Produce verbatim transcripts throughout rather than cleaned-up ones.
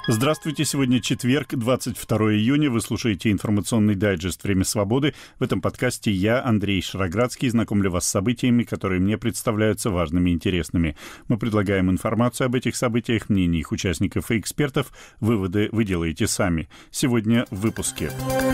Здравствуйте, сегодня четверг, двадцать второго июня. Вы слушаете информационный дайджест «Время свободы». В этом подкасте я, Андрей Шароградский, знакомлю вас с событиями, которые мне представляются важными и интересными. Мы предлагаем информацию об этих событиях, мнения их участников и экспертов. Выводы вы делаете сами. Сегодня в выпуске.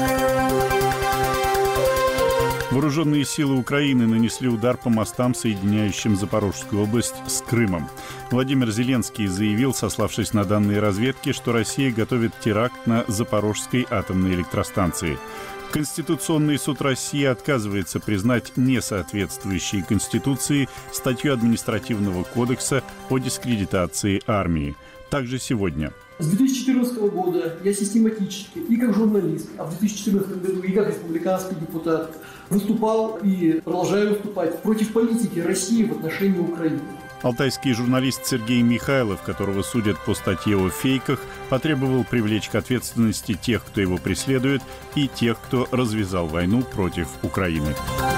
Вооруженные силы Украины нанесли удар по мостам, соединяющим Запорожскую область с Крымом. Владимир Зеленский заявил, сославшись на данные разведки, что Россия готовит теракт на Запорожской атомной электростанции. Конституционный суд России отказывается признать несоответствующей Конституции статью административного кодекса о дискредитации армии. Также сегодня. С две тысячи четырнадцатого года я систематически и как журналист, а в две тысячи четырнадцатом году и как республиканский депутат выступал и продолжаю выступать против политики России в отношении Украины. Алтайский журналист Сергей Михайлов, которого судят по статье о фейках, потребовал привлечь к ответственности тех, кто его преследует, и тех, кто развязал войну против Украины.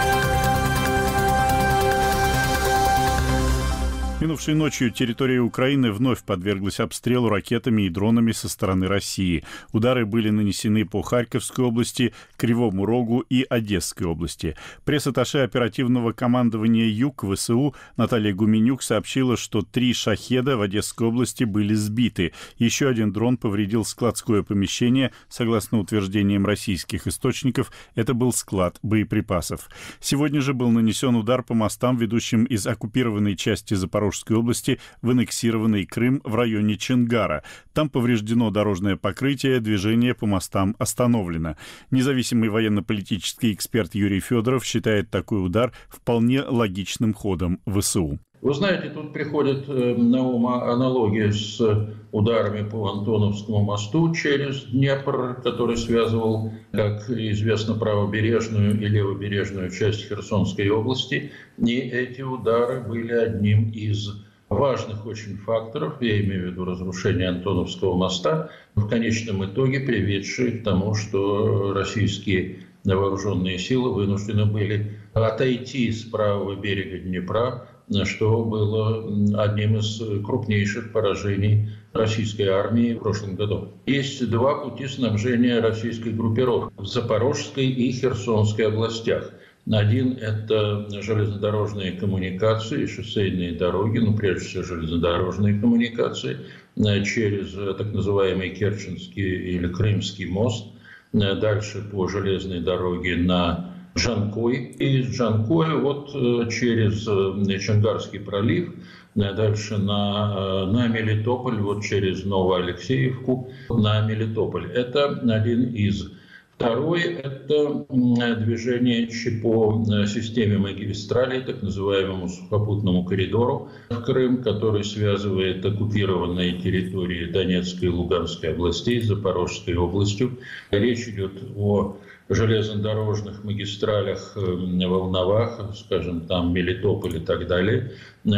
Минувшей ночью территория Украины вновь подверглась обстрелу ракетами и дронами со стороны России. Удары были нанесены по Харьковской области, Кривому Рогу и Одесской области. Пресс-атташе оперативного командования Юг ВСУ Наталья Гуменюк сообщила, что три «Шахеда» в Одесской области были сбиты. Еще один дрон повредил складское помещение. Согласно утверждениям российских источников, это был склад боеприпасов. Сегодня же был нанесен удар по мостам, ведущим из оккупированной части Запорожской области в аннексированный Крым в районе Чонгара. Там повреждено дорожное покрытие, движение по мостам остановлено. Независимый военно-политический эксперт Юрий Федоров считает такой удар вполне логичным ходом ВСУ. Вы знаете, тут приходит на ум аналогия с ударами по Антоновскому мосту через Днепр, который связывал, как известно, правобережную и левобережную часть Херсонской области. И эти удары были одним из важных очень факторов, я имею в виду разрушение Антоновского моста, в конечном итоге приведшие к тому, что российские вооруженные силы вынуждены были отойти с правого берега Днепра, что было одним из крупнейших поражений российской армии в прошлом году. Есть два пути снабжения российской группировки в Запорожской и Херсонской областях. Один – это железнодорожные коммуникации, шоссейные дороги, ну, прежде всего, железнодорожные коммуникации, через так называемый Керченский или Крымский мост, дальше по железной дороге на Джанкой, и из Джанкоя вот через Чонгарский пролив, дальше на, на Мелитополь, вот через Новоалексеевку на Мелитополь. Это один из. Второй – это движение по системе магистралей, так называемому сухопутному коридору в Крым, который связывает оккупированные территории Донецкой и Луганской областей с Запорожской областью. Речь идет о железнодорожных магистралях, Волновах, скажем, там Мелитополь и так далее.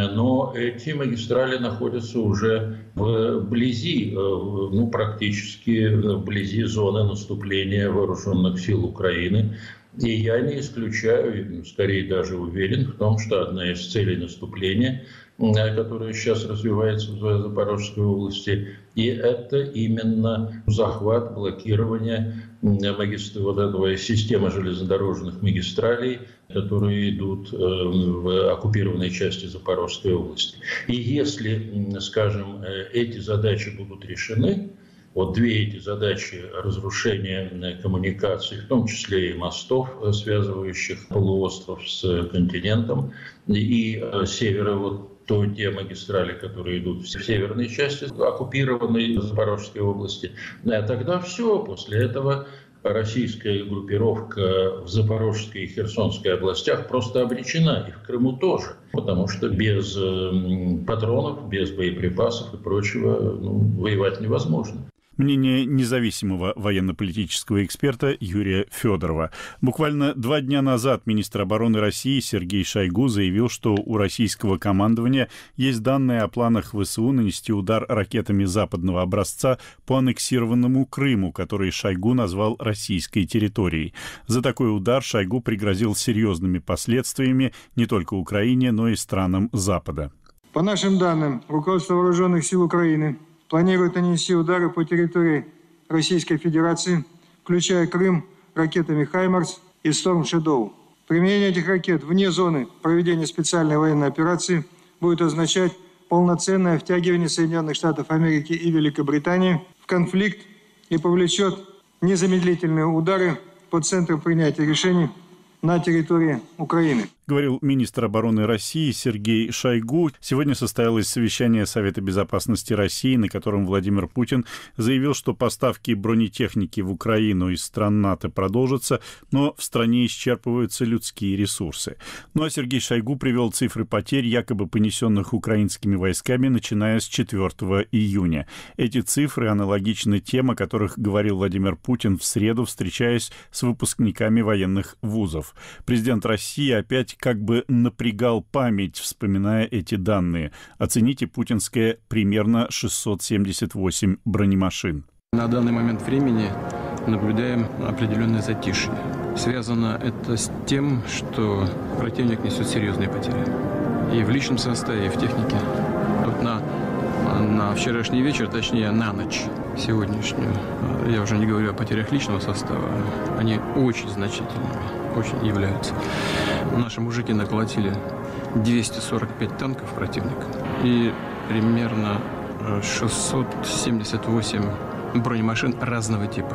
Но эти магистрали находятся уже вблизи, ну, практически вблизи зоны наступления вооруженных сил Украины. И я не исключаю, скорее даже уверен в том, что одна из целей наступления, которая сейчас развивается в Запорожской области, и это именно захват, блокирование магистр... вот этого системы железнодорожных магистралей, которые идут в оккупированной части Запорожской области. И если, скажем, эти задачи будут решены, вот две эти задачи разрушения коммуникаций, в том числе и мостов, связывающих полуостров с континентом, и севера, вот то те магистрали, которые идут в северной части оккупированной Запорожской области, тогда все, после этого российская группировка в Запорожской и Херсонской областях просто обречена, и в Крыму тоже, потому что без патронов, без боеприпасов и прочего, ну, воевать невозможно. Мнение независимого военно-политического эксперта Юрия Федорова. Буквально два дня назад министр обороны России Сергей Шойгу заявил, что у российского командования есть данные о планах ВСУ нанести удар ракетами западного образца по аннексированному Крыму, который Шойгу назвал российской территорией. За такой удар Шойгу пригрозил серьезными последствиями не только Украине, но и странам Запада. По нашим данным, руководство Вооруженных сил Украины планирует нанести удары по территории Российской Федерации, включая Крым, ракетами «Хаймарс» и «Storm Shadow». Применение этих ракет вне зоны проведения специальной военной операции будет означать полноценное втягивание Соединенных Штатов Америки и Великобритании в конфликт и повлечет незамедлительные удары по центрам принятия решений на территории Украины. Говорил министр обороны России Сергей Шойгу. Сегодня состоялось совещание Совета безопасности России, на котором Владимир Путин заявил, что поставки бронетехники в Украину из стран НАТО продолжатся, но в стране исчерпываются людские ресурсы. Ну а Сергей Шойгу привел цифры потерь, якобы понесенных украинскими войсками, начиная с четвёртого июня. Эти цифры аналогичны тем, о которых говорил Владимир Путин в среду, встречаясь с выпускниками военных вузов. Президент России опять как бы напрягал память, вспоминая эти данные. Оцените путинское примерно шестьсот семьдесят восемь бронемашин. На данный момент времени наблюдаем определенное затишье. Связано это с тем, что противник несет серьезные потери. И в личном составе, и в технике. Вот на, на вчерашний вечер, точнее на ночь сегодняшнюю, я уже не говорю о потерях личного состава, они очень значительными, очень являются. Наши мужики наколотили двести сорок пять танков противника и примерно шестьсот семьдесят восемь бронемашин разного типа.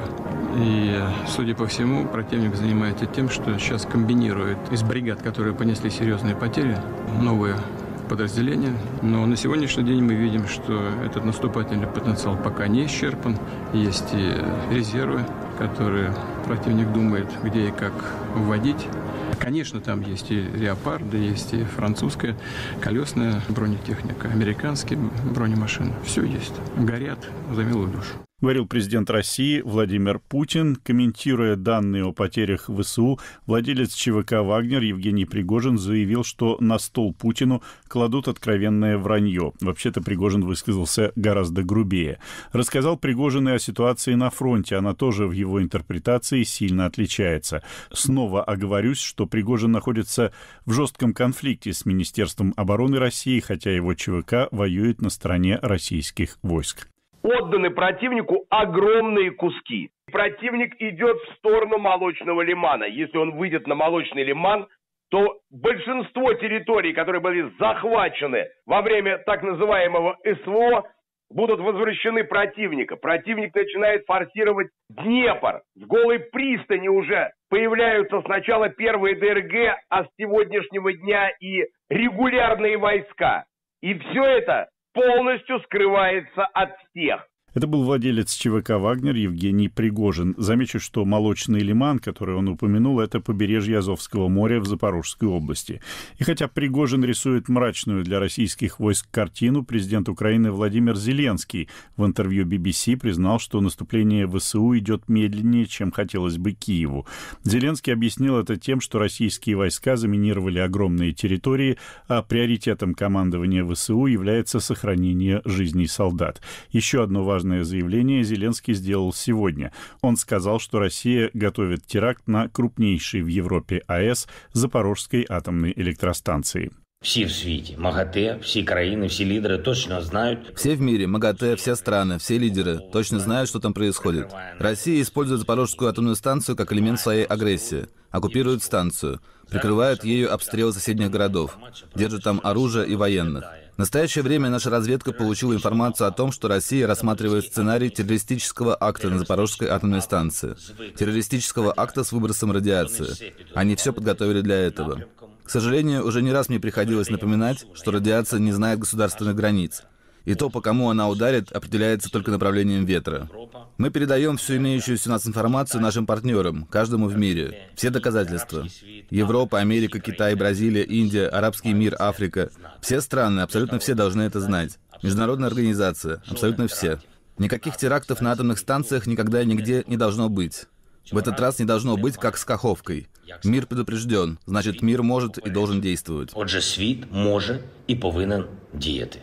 И, судя по всему, противник занимается тем, что сейчас комбинирует из бригад, которые понесли серьезные потери, новые подразделения. Но на сегодняшний день мы видим, что этот наступательный потенциал пока не исчерпан. Есть и резервы, которые противник думает, где и как вводить. Конечно, там есть и «Леопарды», есть и французская колесная бронетехника, американские бронемашины. Все есть. Горят за милую душу. Говорил президент России Владимир Путин. Комментируя данные о потерях ВСУ, владелец ЧВК «Вагнер» Евгений Пригожин заявил, что на стол Путину кладут откровенное вранье. Вообще-то Пригожин высказался гораздо грубее. Рассказал Пригожин и о ситуации на фронте. Она тоже в его интерпретации сильно отличается. Снова оговорюсь, что Пригожин находится в жестком конфликте с Министерством обороны России, хотя его ЧВК воюет на стороне российских войск. Отданы противнику огромные куски. Противник идет в сторону Молочного лимана. Если он выйдет на Молочный лиман, то большинство территорий, которые были захвачены во время так называемого СВО, будут возвращены противника. Противник начинает форсировать Днепр. В Голой пристани уже появляются сначала первые ДРГ, а с сегодняшнего дня и регулярные войска. И все это полностью скрывается от всех. Это был владелец ЧВК «Вагнер» Евгений Пригожин. Замечу, что Молочный лиман, который он упомянул, это побережье Азовского моря в Запорожской области. И хотя Пригожин рисует мрачную для российских войск картину, президент Украины Владимир Зеленский в интервью би би си признал, что наступление ВСУ идет медленнее, чем хотелось бы Киеву. Зеленский объяснил это тем, что российские войска заминировали огромные территории, а приоритетом командования ВСУ является сохранение жизней солдат. Еще одно важное заявление Зеленский сделал сегодня. Он сказал, что Россия готовит теракт на крупнейшей в Европе АЭС Запорожской атомной электростанции. Все в свете, МАГАТЭ, все краины, все лидеры точно знают. Все в мире, МАГАТЭ, все страны, все лидеры точно знают, что там происходит. Россия использует Запорожскую атомную станцию как элемент своей агрессии. Оккупирует станцию, прикрывает ею обстрелы соседних городов, держит там оружие и военных. В настоящее время наша разведка получила информацию о том, что Россия рассматривает сценарий террористического акта на Запорожской атомной станции. Террористического акта с выбросом радиации. Они все подготовили для этого. К сожалению, уже не раз мне приходилось напоминать, что радиация не знает государственных границ. И то, по кому она ударит, определяется только направлением ветра. Мы передаем всю имеющуюся у нас информацию нашим партнерам, каждому в мире. Все доказательства. Европа, Америка, Китай, Бразилия, Индия, арабский мир, Африка. Все страны, абсолютно все должны это знать. Международная организация, абсолютно все. Никаких терактов на атомных станциях никогда и нигде не должно быть. В этот раз не должно быть как с Каховкой. Мир предупрежден, значит, мир может и должен действовать. Отже, світ може і повинен діяти.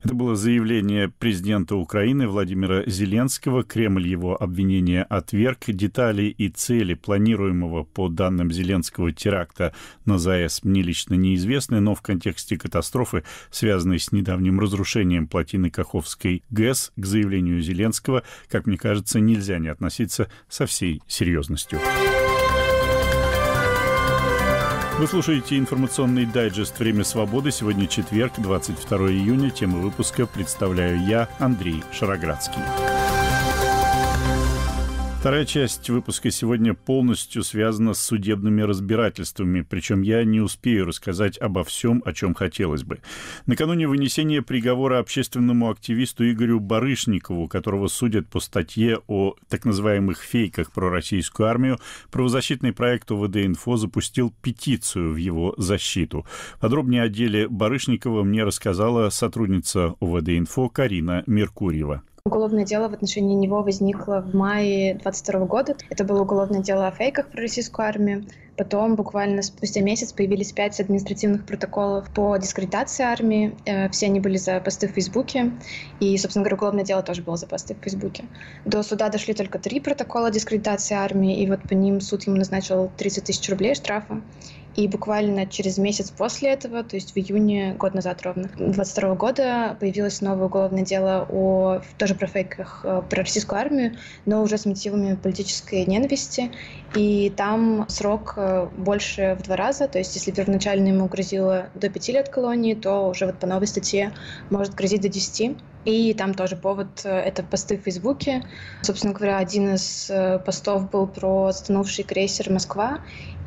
Это было заявление президента Украины Владимира Зеленского. Кремль его обвинения отверг. Детали и цели планируемого, по данным Зеленского, теракта на ЗАЭС мне лично неизвестны, но в контексте катастрофы, связанной с недавним разрушением плотины Каховской ГЭС, к заявлению Зеленского, как мне кажется, нельзя не относиться со всей серьезностью. Вы слушаете информационный дайджест «Время свободы». Сегодня четверг, двадцать второе июня. Тему выпуска представляю я, Андрей Шароградский. Вторая часть выпуска сегодня полностью связана с судебными разбирательствами, причем я не успею рассказать обо всем, о чем хотелось бы. Накануне вынесения приговора общественному активисту Игорю Барышникову, которого судят по статье о так называемых фейках про российскую армию, правозащитный проект ОВД-Инфо запустил петицию в его защиту. Подробнее о деле Барышникова мне рассказала сотрудница ОВД-Инфо Карина Меркурьева. Уголовное дело в отношении него возникло в мае двадцать второго года. Это было уголовное дело о фейках про российскую армию. Потом, буквально спустя месяц, появились пять административных протоколов по дискредитации армии. Все они были за посты в Фейсбуке. И, собственно говоря, уголовное дело тоже было за посты в Фейсбуке. До суда дошли только три протокола дискредитации армии. И вот по ним суд ему назначил тридцать тысяч рублей штрафа. И буквально через месяц после этого, то есть в июне, год назад ровно, двадцать второго года, появилось новое уголовное дело о, тоже про фейках про российскую армию, но уже с мотивами политической ненависти. И там срок больше в два раза, то есть если первоначально ему грозило до пяти лет колонии, то уже вот по новой статье может грозить до десяти. И там тоже повод — это посты в Фейсбуке. Собственно говоря, один из постов был про затонувший крейсер «Москва»,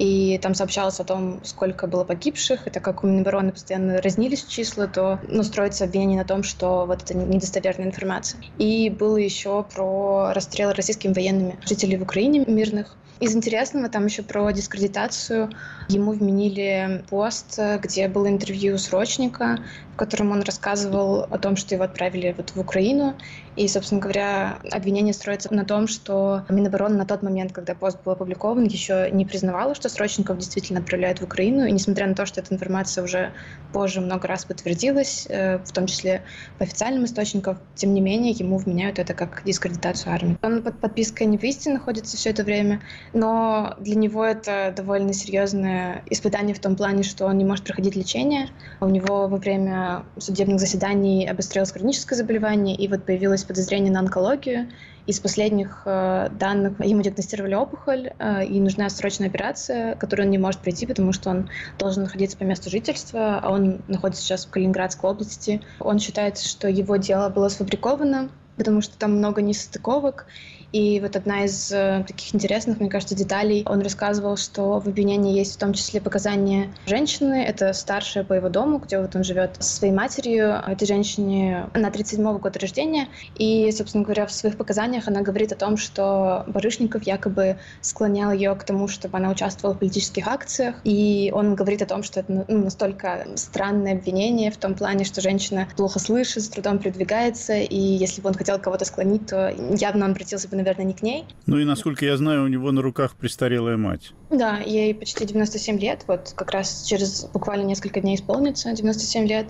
и там сообщалось о том, сколько было погибших, и так как у Минобороны постоянно разнились числа, то ну, строится обвинение на том, что вот это недостоверная информация. И было еще про расстрелы российскими военными жителей в Украине мирных. Из интересного там еще про дискредитацию. Ему вменили пост, где было интервью срочника, в котором он рассказывал о том, что его отправили вот в Украину. И, собственно говоря, обвинение строится на том, что Минобороны на тот момент, когда пост был опубликован, еще не признавала, что срочников действительно отправляют в Украину. И несмотря на то, что эта информация уже позже много раз подтвердилась, в том числе по официальным источникам, тем не менее ему вменяют это как дискредитацию армии. Он под подпиской «Не в истине» находится все это время, но для него это довольно серьезное испытание в том плане, что он не может проходить лечение. У него во время судебных заседаний обострилось хроническое заболевание, и вот появилось подозрение на онкологию. Из последних э, данных ему диагностировали опухоль, э, и нужна срочная операция, которую он не может пройти, потому что он должен находиться по месту жительства, а он находится сейчас в Калининградской области. Он считает, что его дело было сфабриковано, потому что там много несостыковок. И вот одна из э, таких интересных, мне кажется, деталей, он рассказывал, что в обвинении есть в том числе показания женщины, это старшая по его дому, где вот он живет со своей матерью. Этой женщине, она тридцать седьмого года рождения, и, собственно говоря, в своих показаниях она говорит о том, что Барышников якобы склонял ее к тому, чтобы она участвовала в политических акциях, и он говорит о том, что это ну, настолько странное обвинение в том плане, что женщина плохо слышит, с трудом передвигается, и если бы он хотел кого-то склонить, то явно он обратился бы, наверное, не к ней. Ну и, насколько я знаю, у него на руках престарелая мать. Да, ей почти девяносто семь лет, вот как раз через буквально несколько дней исполнится девяносто семь лет,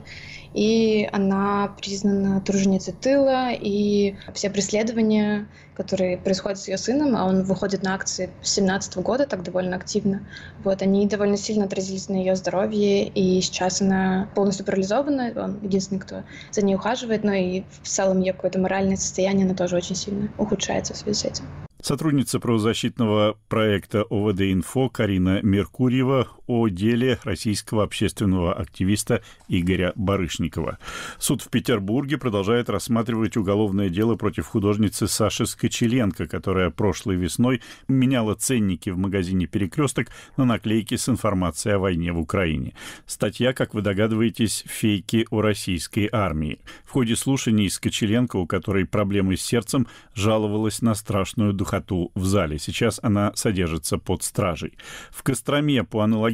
и она признана труженицей тыла, и все преследования, которые происходят с ее сыном, а он выходит на акции с семнадцатого года, так довольно активно, вот, они довольно сильно отразились на ее здоровье, и сейчас она полностью парализована, он единственный, кто за ней ухаживает, но и в целом ее какое-то моральное состояние, оно тоже очень сильно ухудшается в связи с этим. Сотрудница правозащитного проекта ОВД-Инфо Карина Меркурьева о деле российского общественного активиста Игоря Барышникова. Суд в Петербурге продолжает рассматривать уголовное дело против художницы Саши Скочеленко, которая прошлой весной меняла ценники в магазине «Перекресток» на наклейки с информацией о войне в Украине. Статья, как вы догадываетесь, фейки о российской армии. В ходе слушаний Скочеленко, у которой проблемы с сердцем, жаловалась на страшную духоту в зале. Сейчас она содержится под стражей. В Костроме по аналогичному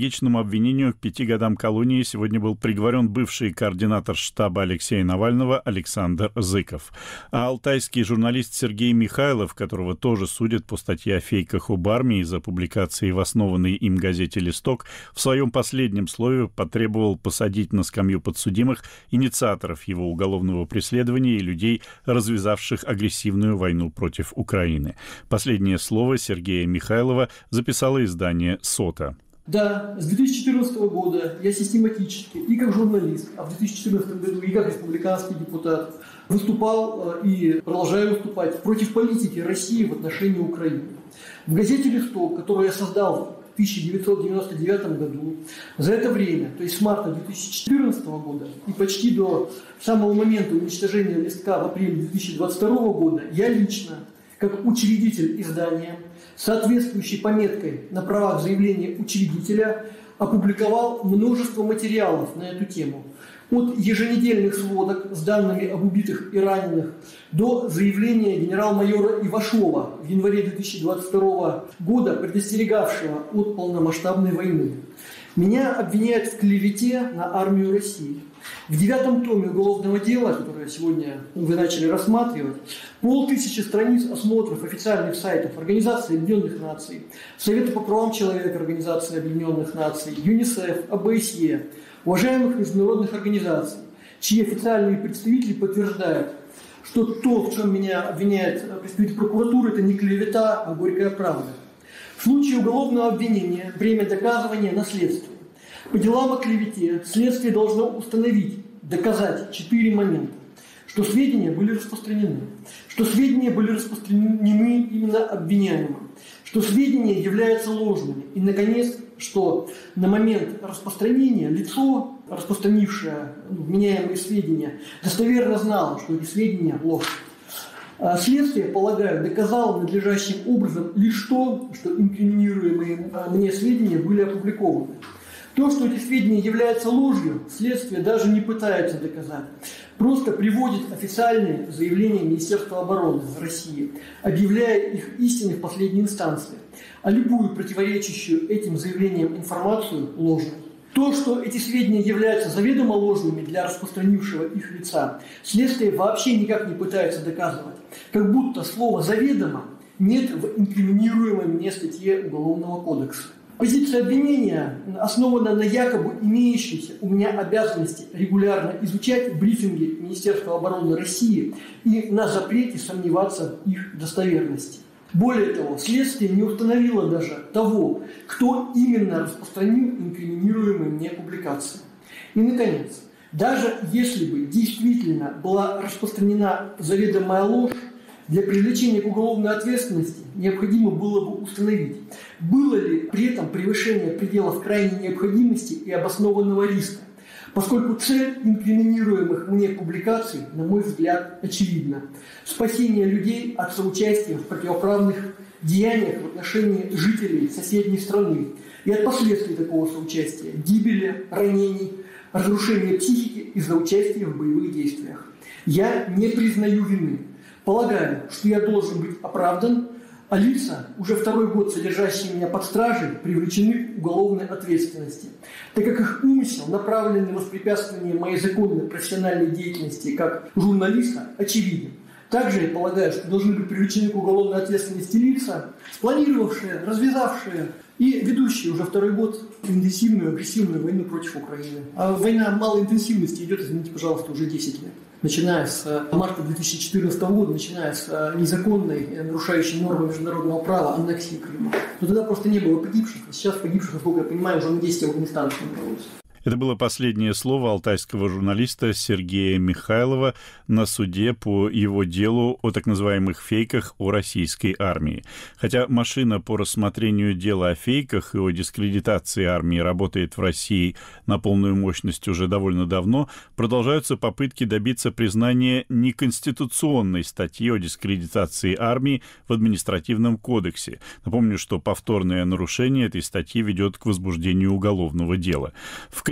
аналогичному обвинению к пяти годам колонии сегодня был приговорен бывший координатор штаба Алексея Навального Александр Зыков. А алтайский журналист Сергей Михайлов, которого тоже судят по статье о фейках об армии за публикации в основанной им газете «Листок», в своем последнем слове потребовал посадить на скамью подсудимых инициаторов его уголовного преследования и людей, развязавших агрессивную войну против Украины. Последнее слово Сергея Михайлова записало издание «Сота». Да, с две тысячи четырнадцатого года я систематически и как журналист, а в две тысячи четырнадцатом году и как республиканский депутат выступал и продолжаю выступать против политики России в отношении Украины. В газете «Листок», которую я создал в тысяча девятьсот девяносто девятом году, за это время, то есть с марта две тысячи четырнадцатого года и почти до самого момента уничтожения «Листка» в апреле две тысячи двадцать второго года, я лично, как учредитель издания, соответствующей пометкой на правах заявления учредителя, опубликовал множество материалов на эту тему. От еженедельных сводок с данными об убитых и раненых до заявления генерал-майора Ивашова в январе две тысячи двадцать второго года, предостерегавшего от полномасштабной войны. Меня обвиняют в клевете на армию России. В девятом томе уголовного дела, которое сегодня вы начали рассматривать, полтысячи страниц осмотров официальных сайтов Организации Объединенных Наций, Совета по правам человека Организации Объединенных Наций, ЮНИСЕФ, ОБСЕ, уважаемых международных организаций, чьи официальные представители подтверждают, что то, в чем меня обвиняет представитель прокуратуры, это не клевета, а горькая правда. В случае уголовного обвинения время доказывания на следствии. По делам о клевете следствие должно установить, доказать четыре момента. Что сведения были распространены, что сведения были распространены именно обвиняемым, что сведения являются ложными и, наконец, что на момент распространения лицо, распространившее вменяемые сведения, достоверно знало, что эти сведения ложь. Следствие, полагаю, доказало надлежащим образом лишь то, что инкриминируемые мне сведения были опубликованы. То, что эти сведения являются ложью, следствие даже не пытается доказать. Просто приводит официальные заявления Министерства обороны России, объявляя их истиной в последней инстанции, а любую противоречащую этим заявлениям информацию ложной. То, что эти сведения являются заведомо ложными для распространившего их лица, следствие вообще никак не пытается доказывать. Как будто слово «заведомо» нет в инкриминируемой мне статье Уголовного кодекса. Позиция обвинения основана на якобы имеющейся у меня обязанности регулярно изучать брифинги Министерства обороны России и на запрете сомневаться в их достоверности. Более того, следствие не установило даже того, кто именно распространил инкриминируемые мне публикации. И, наконец, даже если бы действительно была распространена заведомая ложь, для привлечения к уголовной ответственности необходимо было бы установить, было ли при этом превышение пределов крайней необходимости и обоснованного риска, поскольку цель инкриминируемых мне публикаций, на мой взгляд, очевидна – спасение людей от соучастия в противоправных деяниях в отношении жителей соседней страны и от последствий такого соучастия – гибели, ранений, разрушения психики из-за участия в боевых действиях. Я не признаю вины. Полагаю, что я должен быть оправдан, а лица, уже второй год содержащие меня под стражей, привлечены к уголовной ответственности, так как их умысел, направленный на воспрепятствование моей законной профессиональной деятельности как журналиста, очевиден. Также я полагаю, что должны быть привлечены к уголовной ответственности лица, спланировавшие, развязавшие и ведущие уже второй год интенсивную агрессивную войну против Украины. А война малой интенсивности идет, извините, пожалуйста, уже десять лет. Начиная с марта две тысячи четырнадцатого года, начиная с незаконной, нарушающей нормы международного права аннексии Крыма. Но тогда просто не было погибших, а сейчас погибших, насколько я понимаю, уже на десять в Афганистане проводится. Это было последнее слово алтайского журналиста Сергея Михайлова на суде по его делу о так называемых фейках о российской армии. Хотя машина по рассмотрению дела о фейках и о дискредитации армии работает в России на полную мощность уже довольно давно, продолжаются попытки добиться признания неконституционной статьи о дискредитации армии в административном кодексе. Напомню, что повторное нарушение этой статьи ведет к возбуждению уголовного дела. В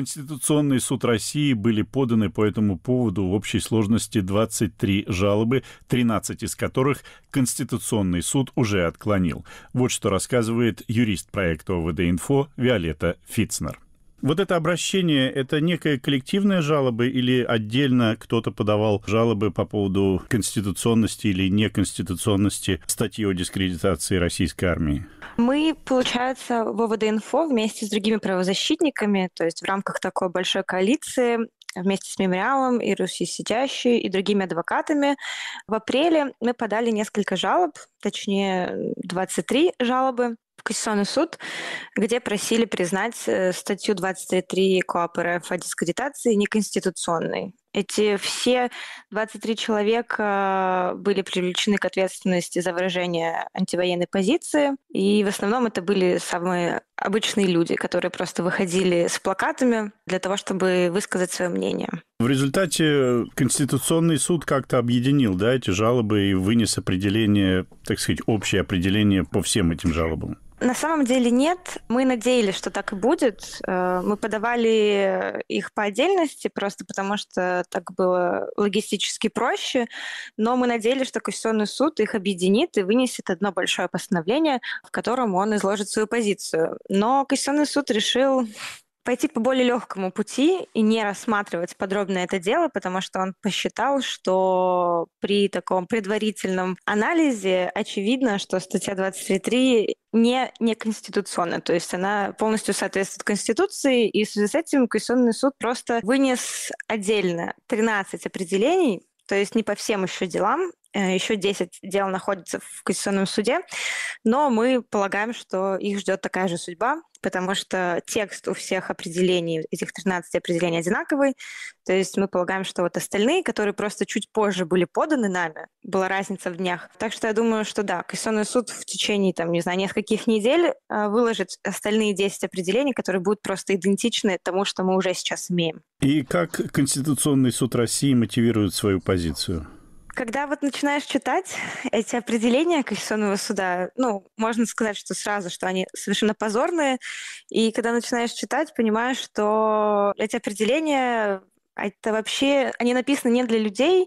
Конституционный суд России были поданы по этому поводу в общей сложности двадцать три жалобы, тринадцать из которых Конституционный суд уже отклонил. Вот что рассказывает юрист проекта О В Д-Инфо Виолетта Фицнер. Вот это обращение — это некая коллективная жалоба или отдельно кто-то подавал жалобы по поводу конституционности или неконституционности статьи о дискредитации российской армии? Мы, получается, в О В Д-Инфо вместе с другими правозащитниками, то есть в рамках такой большой коалиции, вместе с Мемориалом и Руси Сидящей и другими адвокатами, в апреле мы подали несколько жалоб, точнее двадцать три жалобы, в Конституционный суд, где просили признать статью двадцать три КоАП РФ о дискредитации неконституционной. Эти все двадцать три человека были привлечены к ответственности за выражение антивоенной позиции, и в основном это были самые обычные люди, которые просто выходили с плакатами для того, чтобы высказать свое мнение. В результате Конституционный суд как-то объединил, да, эти жалобы и вынес определение, так сказать, общее определение по всем этим жалобам? На самом деле нет. Мы надеялись, что так и будет. Мы подавали их по отдельности, просто потому что так было логистически проще. Но мы надеялись, что Конституционный суд их объединит и вынесет одно большое постановление, в котором он изложит свою позицию. Но Конституционный суд решил пойти по более легкому пути и не рассматривать подробно это дело, потому что он посчитал, что при таком предварительном анализе очевидно, что статья двадцать три три не неконституционна, то есть она полностью соответствует Конституции, и в связи с этим Конституционный суд просто вынес отдельно тринадцать определений, то есть не по всем еще делам, еще десять дел находятся в Конституционном суде, но мы полагаем, что их ждет такая же судьба, потому что текст у всех определений, этих тринадцати определений одинаковый, то есть мы полагаем, что вот остальные, которые просто чуть позже были поданы нами, была разница в днях. Так что я думаю, что да, Конституционный суд в течение, там, не знаю, нескольких недель выложит остальные десять определений, которые будут просто идентичны тому, что мы уже сейчас имеем. И как Конституционный суд России мотивирует свою позицию? Когда вот начинаешь читать эти определения Конституционного суда, ну, можно сказать, что сразу, что они совершенно позорные, и когда начинаешь читать, понимаешь, что эти определения, это вообще, они написаны не для людей,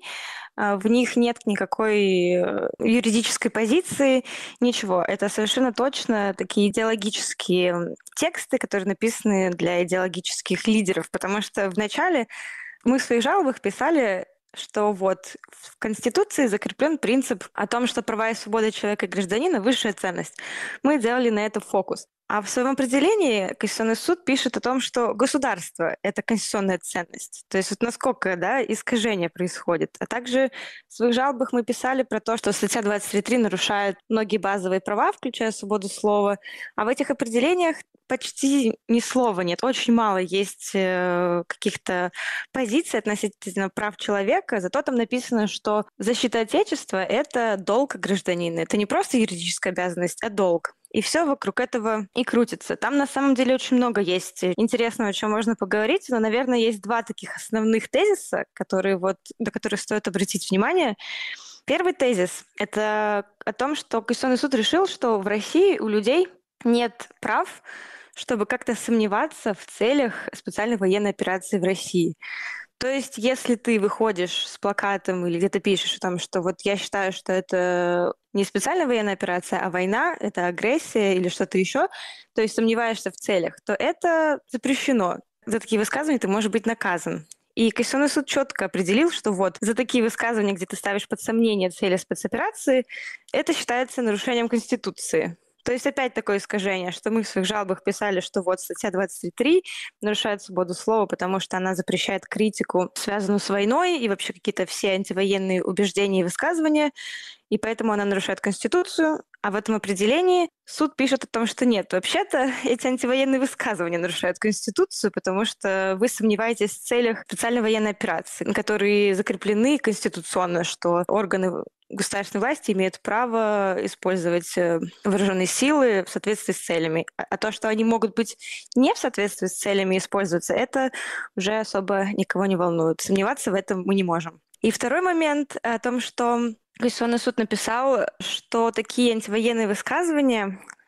в них нет никакой юридической позиции, ничего. Это совершенно точно такие идеологические тексты, которые написаны для идеологических лидеров, потому что вначале мы в своих жалобах писали, что вот в Конституции закреплен принцип о том, что права и свободы человека и гражданина – высшая ценность. Мы делали на это фокус. А в своем определении Конституционный суд пишет о том, что государство – это конституционная ценность. То есть вот насколько, да, искажение происходит. А также в своих жалобах мы писали про то, что статья двадцать три три нарушает многие базовые права, включая свободу слова. А в этих определениях почти ни слова нет. Очень мало есть каких-то позиций относительно прав человека. Зато там написано, что защита Отечества – это долг гражданина. Это не просто юридическая обязанность, а долг. И все вокруг этого и крутится. Там на самом деле очень много есть интересного, о чем можно поговорить, но, наверное, есть два таких основных тезиса, которые вот, на которые стоит обратить внимание. Первый тезис – это о том, что Конституционный суд решил, что в России у людей нет прав, чтобы как-то сомневаться в целях специальной военной операции в России. То есть, если ты выходишь с плакатом или где-то пишешь о том, что вот я считаю, что это не специальная военная операция, а война, это агрессия или что-то еще, то есть сомневаешься в целях, то это запрещено. За такие высказывания ты можешь быть наказан. И Конституционный суд четко определил, что вот за такие высказывания, где ты ставишь под сомнение цели спецоперации, это считается нарушением Конституции. То есть опять такое искажение, что мы в своих жалобах писали, что вот статья двадцать три три нарушает свободу слова, потому что она запрещает критику, связанную с войной, и вообще какие-то все антивоенные убеждения и высказывания, и поэтому она нарушает Конституцию. А в этом определении суд пишет о том, что нет, вообще-то эти антивоенные высказывания нарушают Конституцию, потому что вы сомневаетесь в целях специальной военной операции, которые закреплены конституционно, что органы государственной власти имеют право использовать вооруженные силы в соответствии с целями. А то, что они могут быть не в соответствии с целями использоваться, это уже особо никого не волнует. Сомневаться в этом мы не можем. И второй момент о том, что Конституционный суд написал, что такие антивоенные высказывания,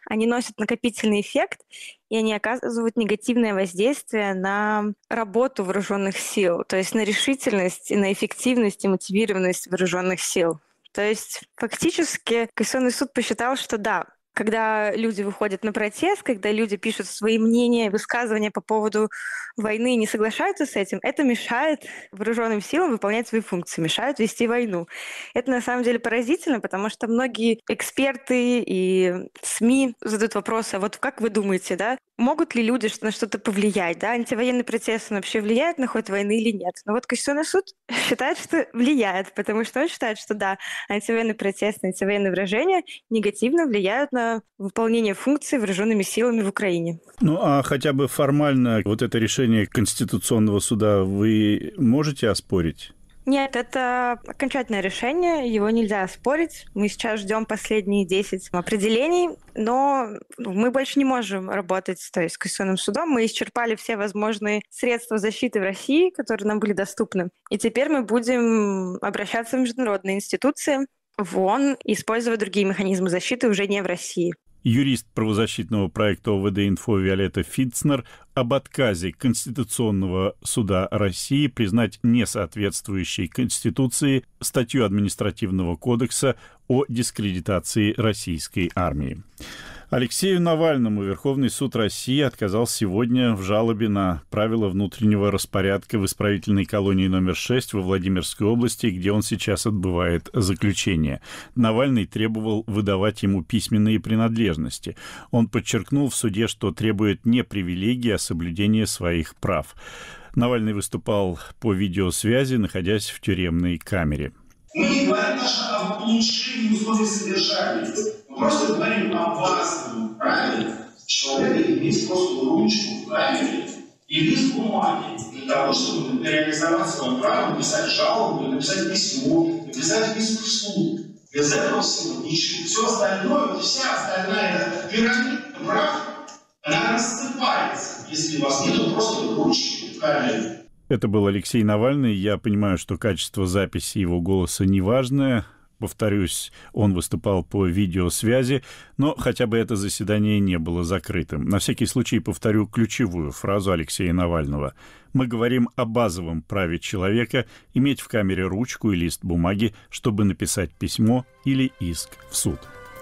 они носят накопительный эффект, и они оказывают негативное воздействие на работу вооруженных сил, то есть на решительность, и на эффективность и мотивированность вооруженных сил. То есть фактически Конституционный суд посчитал, что да, когда люди выходят на протест, когда люди пишут свои мнения, высказывания по поводу войны и не соглашаются с этим, это мешает вооруженным силам выполнять свои функции, мешает вести войну. Это на самом деле поразительно, потому что многие эксперты и СМИ задают вопросы, а вот как вы думаете, да, могут ли люди на что-то повлиять, да, антивоенный протест, он вообще влияет на ход войны или нет? Но вот Конституционный суд считает, что влияет, потому что он считает, что да, антивоенный протест, антивоенные выражения негативно влияют на выполнение функций вооруженными силами в Украине. Ну, а хотя бы формально вот это решение Конституционного суда вы можете оспорить? Нет, это окончательное решение, его нельзя оспорить. Мы сейчас ждем последние десять определений, но мы больше не можем работать, то есть, с Конституционным судом. Мы исчерпали все возможные средства защиты в России, которые нам были доступны. И теперь мы будем обращаться в международные институции, в ООН, используя другие механизмы защиты уже не в России. Юрист правозащитного проекта ОВД-Инфо Виолетта Фитцнер об отказе Конституционного суда России признать несоответствующей Конституции статью Административного кодекса о дискредитации российской армии. Алексею Навальному Верховный суд России отказал сегодня в жалобе на правила внутреннего распорядка в исправительной колонии номер шесть во Владимирской области, где он сейчас отбывает заключение. Навальный требовал выдавать ему письменные принадлежности. Он подчеркнул в суде, что требует не привилегий, а соблюдения своих прав. Навальный выступал по видеосвязи, находясь в тюремной камере. Мы не говорим даже об улучшении условий содержания. Мы просто говорим о базовом праве человека иметь просто ручку в камере и лист бумаги для того, чтобы реализовать свое право, написать жалобу, написать письмо, написать иск в суд. Без этого всего ничего. Все остальное, вот вся остальная пирамида прав, она рассыпается, если у вас нет просто ручки в камере. Это был Алексей Навальный. Я понимаю, что качество записи его голоса неважное. Повторюсь, он выступал по видеосвязи, но хотя бы это заседание не было закрытым. На всякий случай повторю ключевую фразу Алексея Навального. Мы говорим о базовом праве человека иметь в камере ручку и лист бумаги, чтобы написать письмо или иск в суд.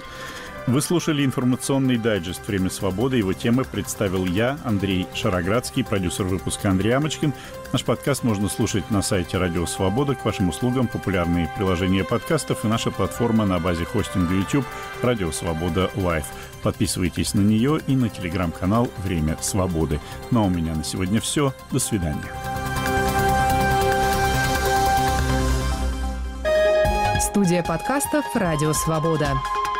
Вы слушали информационный дайджест «Время свободы». Его темы представил я, Андрей Шароградский, продюсер выпуска Андрей Амочкин. Наш подкаст можно слушать на сайте Радио Свобода. К вашим услугам популярные приложения подкастов и наша платформа на базе хостинга YouTube «Радио Свобода Лайв». Подписывайтесь на нее и на телеграм-канал «Время свободы». Ну а у меня на сегодня все. До свидания. Студия подкастов «Радио Свобода».